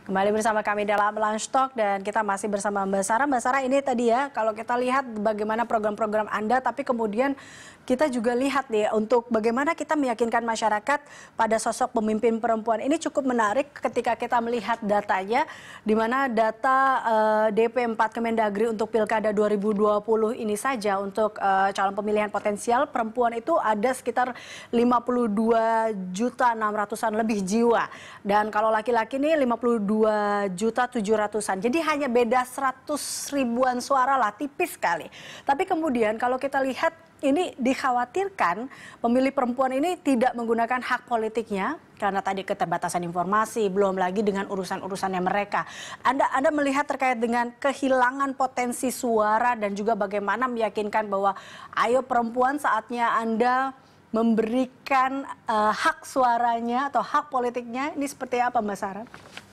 Kembali bersama kami dalam Lunch Talk dan kita masih bersama Mbak Sarah. Mbak Sarah, ini tadi ya, kalau kita lihat bagaimana program-program Anda, tapi kemudian kita juga lihat nih untuk bagaimana kita meyakinkan masyarakat pada sosok pemimpin perempuan. Ini cukup menarik ketika kita melihat datanya, di mana data DP 4 Kemendagri untuk Pilkada 2020 ini saja untuk calon pemilihan potensial perempuan itu ada sekitar 52.600.000-an lebih jiwa. Dan kalau laki-laki ini 52.700.000-an. Jadi hanya beda 100 ribuan suara lah, tipis sekali. Tapi kemudian kalau kita lihat ini dikhawatirkan pemilih perempuan ini tidak menggunakan hak politiknya karena tadi keterbatasan informasi, belum lagi dengan urusan-urusannya mereka. Anda melihat terkait dengan kehilangan potensi suara dan juga bagaimana meyakinkan bahwa ayo perempuan saatnya Anda memberikan hak suaranya atau hak politiknya, ini seperti apa Mbak Sarah?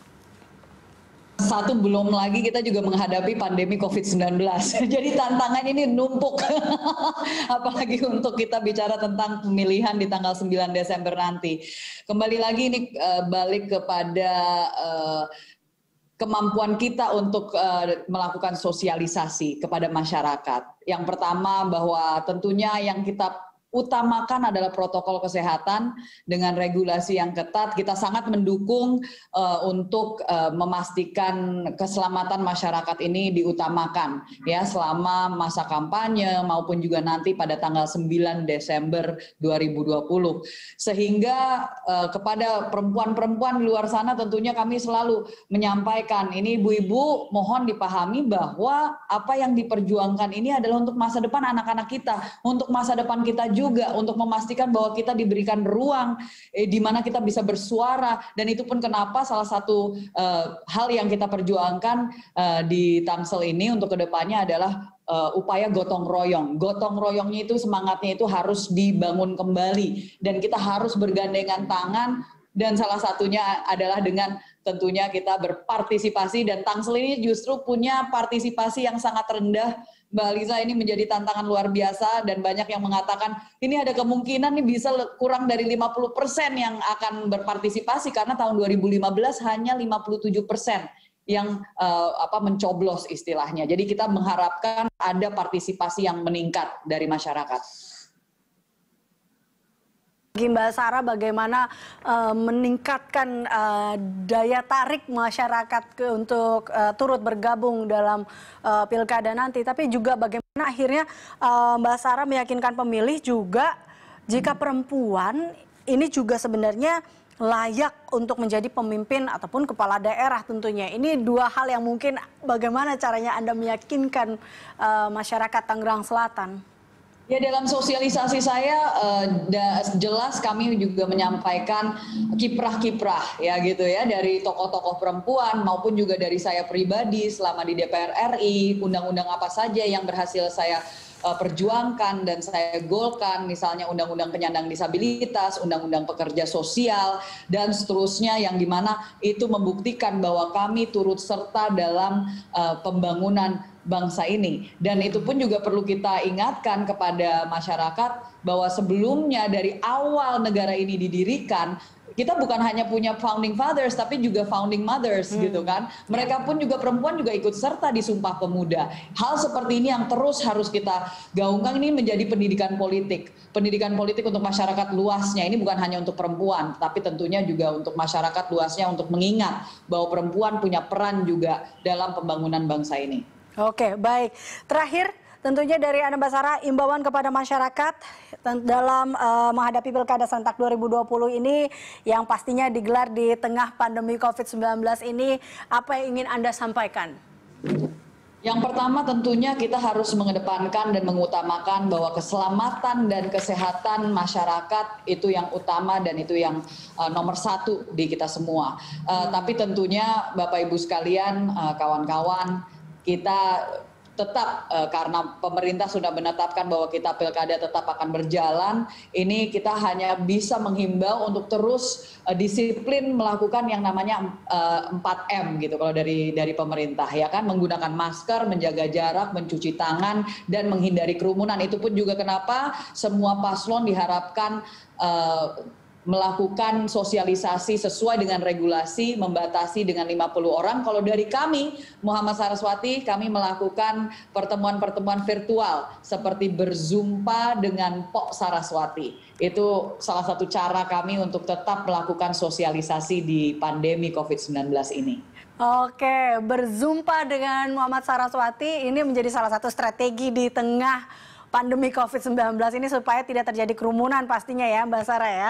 Satu, belum lagi kita juga menghadapi pandemi COVID-19. Jadi tantangan ini numpuk. Apalagi untuk kita bicara tentang pemilihan di tanggal 9 Desember nanti. Kembali lagi ini balik kepada kemampuan kita untuk melakukan sosialisasi kepada masyarakat. Yang pertama bahwa tentunya yang kita utamakan adalah protokol kesehatan dengan regulasi yang ketat. Kita sangat mendukung untuk memastikan keselamatan masyarakat ini diutamakan ya selama masa kampanye maupun juga nanti pada tanggal 9 Desember 2020. Sehingga kepada perempuan-perempuan di luar sana tentunya kami selalu menyampaikan ini ibu-ibu mohon dipahami bahwa apa yang diperjuangkan ini adalah untuk masa depan anak-anak kita, untuk masa depan kita juga, untuk memastikan bahwa kita diberikan ruang di mana kita bisa bersuara. Dan itu pun kenapa salah satu hal yang kita perjuangkan di Tangsel ini untuk kedepannya adalah upaya gotong royong. Gotong royongnya itu semangatnya itu harus dibangun kembali dan kita harus bergandengan tangan, dan salah satunya adalah dengan tentunya kita berpartisipasi, dan Tangsel ini justru punya partisipasi yang sangat rendah. Mbak Liza, ini menjadi tantangan luar biasa dan banyak yang mengatakan ini ada kemungkinan nih bisa kurang dari 50% yang akan berpartisipasi karena tahun 2015 hanya 57% yang mencoblos istilahnya. Jadi kita mengharapkan ada partisipasi yang meningkat dari masyarakat. Mbak Sarah, bagaimana meningkatkan daya tarik masyarakat untuk turut bergabung dalam pilkada nanti, tapi juga bagaimana akhirnya Mbak Sarah meyakinkan pemilih juga jika perempuan ini juga sebenarnya layak untuk menjadi pemimpin ataupun kepala daerah tentunya. Ini dua hal yang mungkin bagaimana caranya Anda meyakinkan masyarakat Tangerang Selatan? Ya, dalam sosialisasi saya jelas kami juga menyampaikan kiprah-kiprah ya gitu ya dari tokoh-tokoh perempuan maupun juga dari saya pribadi selama di DPR RI, undang-undang apa saja yang berhasil saya perjuangkan dan saya golkan, misalnya undang-undang penyandang disabilitas, undang-undang pekerja sosial dan seterusnya, yang dimana itu membuktikan bahwa kami turut serta dalam pembangunan bangsa ini. Dan itu pun juga perlu kita ingatkan kepada masyarakat bahwa sebelumnya dari awal negara ini didirikan, kita bukan hanya punya founding fathers tapi juga founding mothers gitu kan. Mereka pun juga perempuan juga ikut serta di Sumpah Pemuda. Hal seperti ini yang terus harus kita gaungkan, ini menjadi pendidikan politik. Pendidikan politik untuk masyarakat luasnya. Ini bukan hanya untuk perempuan, tapi tentunya juga untuk masyarakat luasnya, untuk mengingat bahwa perempuan punya peran juga dalam pembangunan bangsa ini. Oke, baik. Terakhir, tentunya dari Anda Mbak Sarah, imbauan kepada masyarakat dalam menghadapi Pilkada Serentak 2020 ini yang pastinya digelar di tengah pandemi COVID-19 ini, apa yang ingin Anda sampaikan? Yang pertama tentunya kita harus mengedepankan dan mengutamakan bahwa keselamatan dan kesehatan masyarakat itu yang utama dan itu yang nomor satu di kita semua. Tapi tentunya Bapak Ibu sekalian, kawan-kawan, kita tetap karena pemerintah sudah menetapkan bahwa kita pilkada tetap akan berjalan, ini kita hanya bisa menghimbau untuk terus disiplin melakukan yang namanya 4M gitu kalau dari pemerintah ya kan, menggunakan masker, menjaga jarak, mencuci tangan dan menghindari kerumunan. Itu pun juga kenapa semua paslon diharapkan melakukan sosialisasi sesuai dengan regulasi, membatasi dengan 50 orang. Kalau dari kami, Muhammad Saraswati, kami melakukan pertemuan-pertemuan virtual seperti berzumpa dengan Pok Saraswati. Itu salah satu cara kami untuk tetap melakukan sosialisasi di pandemi COVID-19 ini. Oke, berzumpa dengan Muhammad Saraswati ini menjadi salah satu strategi di tengah pandemi COVID-19 ini supaya tidak terjadi kerumunan pastinya ya Mbak Sarah ya.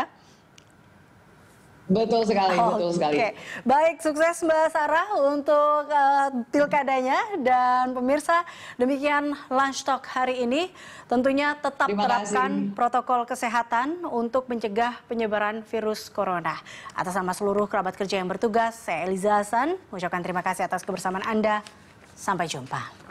Betul sekali, betul sekali. Baik, sukses Mbak Sarah untuk pilkadanya, dan pemirsa, demikian Lunch Talk hari ini. Tentunya tetap terapkan protokol kesehatan untuk mencegah penyebaran virus corona. Atas nama seluruh kerabat kerja yang bertugas, saya Eliza Hasan mengucapkan terima kasih atas kebersamaan Anda. Sampai jumpa.